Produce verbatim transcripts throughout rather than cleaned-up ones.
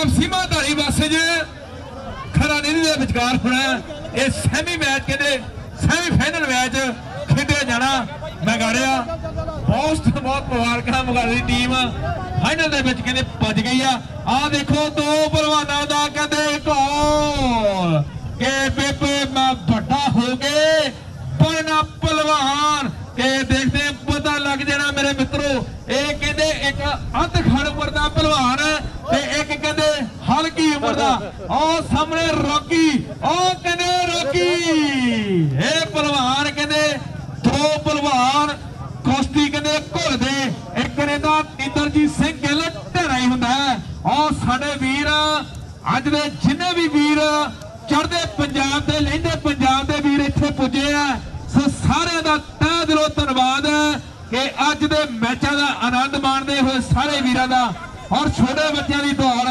पंजाब सीमाधारी वास्ते ज खरा नीली के विचकार होना ये सैमी मैच कहते सैमी फाइनल मैच खेडिया जाना मैगाड़िया बहुत बहुत मुबारक मैगाड़ी की टीम फाइनल के कहते भज गई आ देखो दो पहलवानों का कहते गोल के बेबे मैं बड़ा हो गए बनना पहलवान के देखते पता लग जाना मेरे मित्रों ये कहते एक अध खड़ उम्र का पहलवान ते एक कहते हल्की उम्र का और सामने रॉकी और कहते रॉकी ये पहलवान कहते दो पहलवान कुश्ती कहते घुलते एक कहता इंद्रजीत सिंह गिल ढेरा ही होंदा है और साडे वीर अज दे जिन्ने भी वीर चढ़ते पंजाब के लहिंदे पंजाब के वीर इत्थे पुजे आ सो सारे दा तह दिलों धन्नवाद कि अज दे मैचों का आनंद माणदे हुए सारे वीरां दा और छोटे बच्चों की दौड़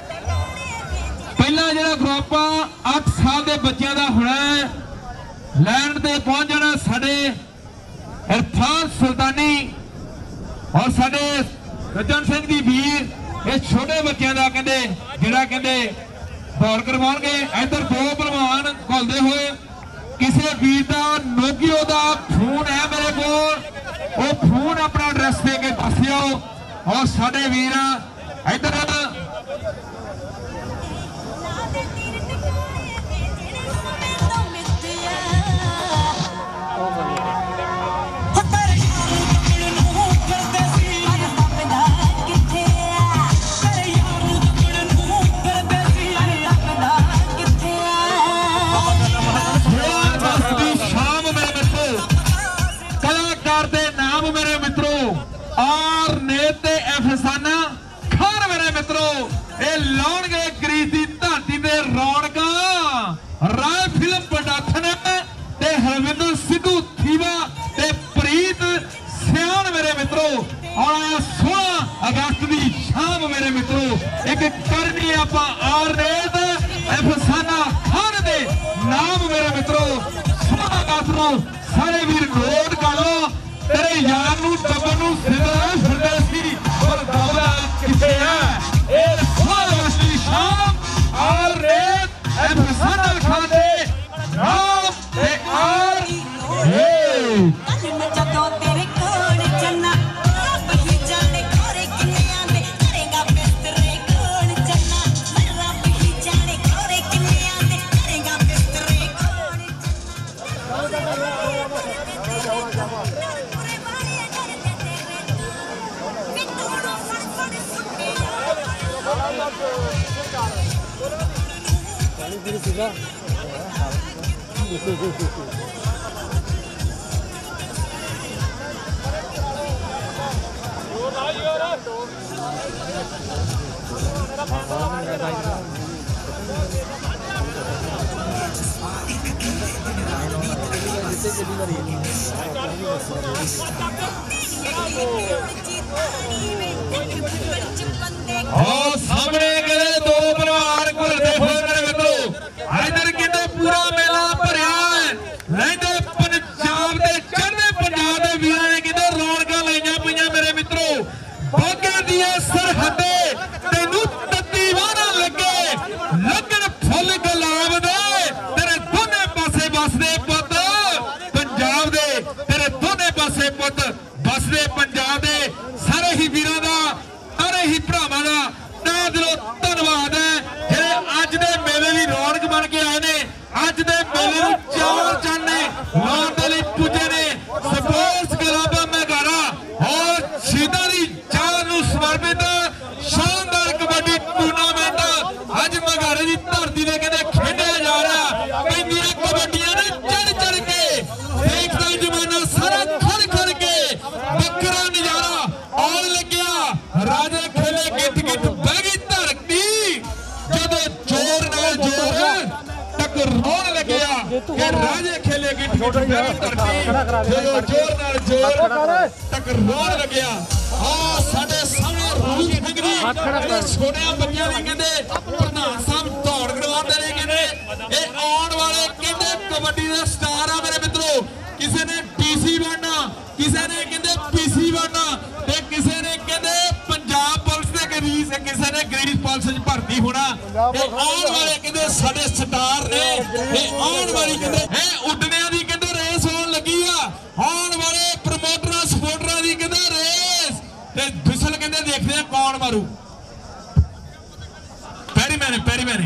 पहला जिहड़ा ग्रुप अठ साल के बच्चों का होना लैंड ते पहुंच जाना साडे इरफान सुल्तानी और साडे रतन सिंह दी वीर ये छोटे बच्चों का कहते जिहड़ा कहते दौड़ करवाएंगे इधर दो पहलवान घुलते हुए किसी वीर का नोगियो का फोन है मेरे को वो फोन अपना एड्रैस दे के दसियो और साडे वीर इधर अगस्त की शाम मेरे मित्रों एक करनी आप आरनेत अफसाना खान दे नाम मेरे मित्रों सोलह अगस्त को सारे वीर नोट कर लो तेरे यार नू टब्बर नू सिरदा फिरदा सी पर दौड़ा किथे है ए सोलह अगस्त की शाम आरनेत अफसाना खान दे नाम ते आर और सामने गए दो पहलवान घुलते हुए मेरे मित्रों इधर कहते पूरा मेला भरिया है लहिंदे पंजाब दे चढ़दे पंजाब दे वीरां ने कहते रौनकां लाईयां पईयां मेरे मित्रों बागे दी सरहदे तैनूं तत्ती वारा लगे लगन फुल गुलाब दे तेरे दोने पासे बसदे पुत पंजाब दे तेरे दोने पासे पुत बसदे पंजाब दे सारे ही वीरां दा सारे ही भरावां दा तहे दिलों धन्नवाद है जिहड़े अज दे मेले दी रौनक बन के आए ने अज दे मेले नूं चार चन्ने लाउण दे लई पुजे ने स्पोर्ट्स क्लब मैगाड़ा और शहीदां दी याद नूं समर्पित शानदार कबड्डी टूर्नामेंट अज मैगाड़े दी धरती ते कहते खेडिया जा रहा पैंदियां कबड्डियां ने चढ़ चढ़ के देखदा जमाना सारा खड़ खड़ के बकरा नजारा आउण लग्या राजे खेले गिट गिट बह गई धरती जदों जोर नाल जोर टकराउण लग्या कि राजे खेले गिट गिट बह गई धरती जदों जोर नाल जोर टकराउण लग्या आ साडे सामने रूप सिंह दी छोटिया बच्चियां दी कहंदे प्रधान साहब दौड़ करवाउंदे ने कहंदे ए आउण वाले कहंदे कबड्डी दे स्टार आ मेरे मित्रों किसी ने टीसी बनना किसी ने कहंदे पीसी बनना ते किसी ने कहंदे पंजाब पुलिस दे किसी ने ग्रीन पुलिस च भर्ती ਨਹੀਂ ਹੋਣਾ। ਇਹ ਆਉਣ ਵਾਲੇ ਕਹਿੰਦੇ ਸਾਡੇ ਸਟਾਰ ਨੇ, ਇਹ ਆਉਣ ਵਾਲੀ ਕਹਿੰਦੇ ਇਹ ਉੱਡਣਿਆਂ ਦੀ ਕਹਿੰਦੇ ਰੇਸ ਹੋਣ ਲੱਗੀ ਆ। ਆਉਣ ਵਾਲੇ ਪ੍ਰਮੋਟਰਾਂ ਸਪੋਰਟਰਾਂ ਦੀ ਕਹਿੰਦੇ ਰੇਸ ਤੇ ਫਿਸਲ ਕਹਿੰਦੇ ਦੇਖਦੇ ਆ ਕੌਣ ਮਾਰੂ। ਪੈਰੀ ਮੈਨੇ ਪੈਰੀ ਮੈਨੇ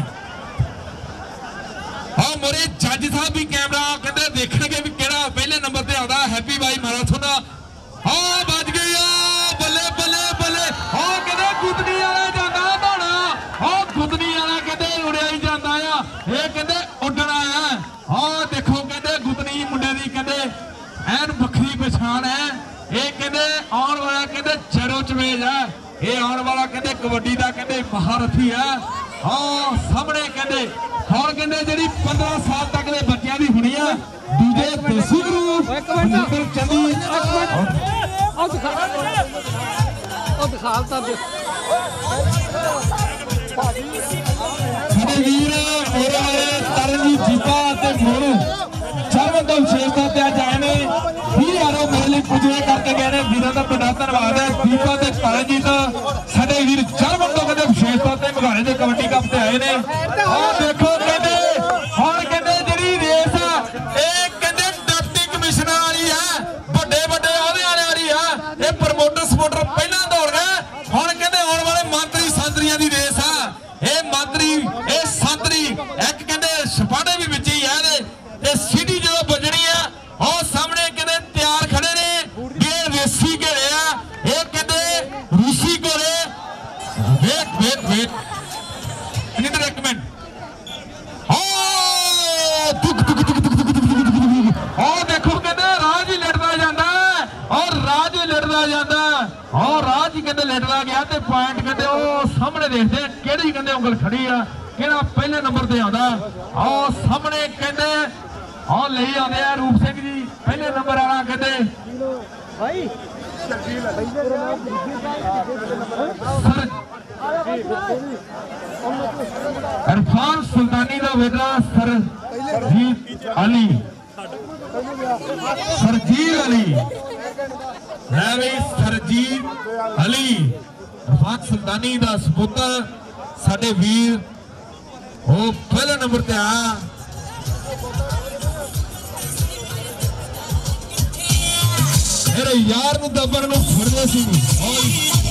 ਹਾਂ ਮੋਰੇ ਜੱਜ ਸਾਹਿਬ ਵੀ ਕੈਮਰਾ ਕਹਿੰਦੇ ਦੇਖਣਗੇ ਵੀ ਕਿਹੜਾ ਪਹਿਲੇ ਨੰਬਰ ਤੇ ਆਉਂਦਾ। ਹੈਪੀ ਬਾਈ ਮੈਰਾਥਨ ਦਾ ਹਾਂ ਵੱਜ ਗਈ ਆ, ਬੱਲੇ ਬੱਲੇ ਬੱਲੇ। ਹਾਂ ਕਹਿੰਦੇ ਗੁੱਦਨੀ ਵਾਲਾ ਜਾਂਦਾ ਦੌੜਾ, ਹਾਂ ਗੁੱਦਨੀ ਵਾਲਾ ਕਹਿੰਦੇ ਉੜਿਆ ਹੀ ਜਾਂਦਾ ਆ। ਇਹ ਕਹਿੰਦੇ ਉੱਡਣਾ ਆ। ਹਾਂ ਦੇਖੋ ਕਹਿੰਦੇ ਗੁੱਦਨੀ ਮੁੰਡੇ ਦੀ ਕਹਿੰਦੇ ਐਨ ਵੱਖਰੀ ਪਛਾਣ ਹੈ। ਇਹ ਕਹਿੰਦੇ ਆਉਣ ਵਾਲਾ ਕਹਿੰਦੇ ਚੜੋ ਚਵੇਜ ਆ। ਇਹ ਆਉਣ ਵਾਲਾ ਕਹਿੰਦੇ ਕਬੱਡੀ ਦਾ ਕਹਿੰਦੇ ਮਹਾਰਥੀ ਆ। ਹਾਂ ਸਾਹਮਣੇ ਕਹਿੰਦੇ ਹੁਣ ਕਹਿੰਦੇ ਜਿਹੜੀ ਪੰਦਰਾਂ ਸਾਲ ਤੱਕ ਦੇ ਬੱਚਿਆਂ ਦੀ ਹੋਣੀ ਆ ਦੂਜੇ ਦੇਸੀ ਗੁਰੂ ਨੰਬਰ ਚੰਦੀ ਉਹ ਦਿਖਾ ਉਹ ਦਿਖਾਲਤਾ ਦੇ ਸਾਡੇ ਵੀਰ ਮੇਰੇ ਵਾਲੇ ਤਰਨਜੀਤ ਜੀਪਾ ਤੇ ਮੋਰੂ ਜਰਮਨ ਤੋਂ ਵਿਸ਼ੇਸ਼ਤਾ ਤੇ ਅੱਜ ਆਏ ਨੇ। ਵੀਰ ਯਾਰੋ ਮੇਰੇ ਲਈ ਕੁਝ ਇਹ ਕਰਕੇ ਗਏ ਨੇ। ਵੀਰਾਂ ਦਾ ਬੜਾ ਧੰਨਵਾਦ ਹੈ। ਜੀਪਾ ਤੇ ਤਰਨਜੀਤ ਸਾਡੇ ਵੀਰ ਜਰਮਨ ਤੋਂ ਕਹਿੰਦੇ ਵਿਸ਼ੇਸ਼ਤਾ ਤੇ ਮਘਾਣੇ ਦੇ ਕਬੱਡੀ ਕੱਪ ਤੇ ਆਏ ਨੇ। ਆਹ ਦੇਖੋ ਕਹਿੰਦੇ ਹੁਣ ਕਹਿੰਦੇ ਜਿਹੜੀ ਰੇਸ ਆ ਇਹ ਕਹਿੰਦੇ ਡਿਪਟੀ ਕਮਿਸ਼ਨਰ ਵਾਲੀ ਆ, ਵੱਡੇ ਵੱਡੇ ਅਹੁਦਿਆਂ ਵਾਲੀ ਆ। ਇਹ ਪ੍ਰਮੋਟਰ ਸਪੋਰਟਰ ਪਹਿਲਾਂ ਦੌੜ ਗਏ, ਹੁਣ ਕਹਿੰਦੇ ਆਉਣ ਵਾਲੇ ਮੰਤਰੀ ਸੰਤਰੀਆਂ ਦੀ ਰੇਸ ਆ। ਇਹ ਮੰਤਰੀ ਇਹ ਸੰਤਰੀ ਇੱਕ ਕਹਿੰਦੇ ਸਪਾੜੇ ਵੀ ਵਿੱਚ ਹੀ ਆ ਇਹਦੇ ਤੇ ਸਿਟੀ ਜਦੋਂ ਵੱਜਣੀ ਆ ਉਹ ਸਾਹਮਣੇ ਕਹਿੰਦੇ ਤਿਆਰ ਖੜੇ ਨੇ। ਇਹ ਰੇਸੀ ਘੇਰੇ ਆ, ਇਹ ਕਹਿੰਦੇ ਰੂਸੀ ਘੋੜੇ। ਵੇਟ ਵੇਟ ਵੇਟ ਇਨਿਟ ਇੱਕ ਮਿੰਟ। ਉਹ ਦੇਖੋ ਕਹਿੰਦੇ ਰਾਜ ਹੀ ਲੜਦਾ ਜਾਂਦਾ ਔਰ ਰਾਜ ਹੀ ਲੜਦਾ ਜਾਂਦਾ ਔਰ ਰਾਜ ਹੀ ਕਹਿੰਦੇ ਲੜਦਾ ਗਿਆ ਤੇ ਪੁਆਇੰਟ ਕਹਿੰਦੇ ਉਹ ਸਾਹਮਣੇ ਦੇਖਦੇ ਕਿਹੜੀ ਕਹਿੰਦੇ ਉਂਗਲ ਖੜੀ ਆ, ਕਿਹੜਾ ਪਹਿਲੇ ਨੰਬਰ ਤੇ ਆਉਂਦਾ। ਆਹ ਸਾਹਮਣੇ ਕਹਿੰਦੇ ਆਹ ਲਈ ਆਉਂਦੇ ਆ ਰੂਪ ਸਿੰਘ ਜੀ ਪਹਿਲੇ ਨੰਬਰ ਵਾਲਾ ਕਹਿੰਦੇ ਭਾਈ इरफान सुल्तानी का बेटा सरजीत अली सरजीत अली है भी सरजीत अली इरफान सुल्तानी का सपुत्र साडे वीर वो पहले नंबर ते आ। मेरे यार नूं दबण नूं फड़दे सी।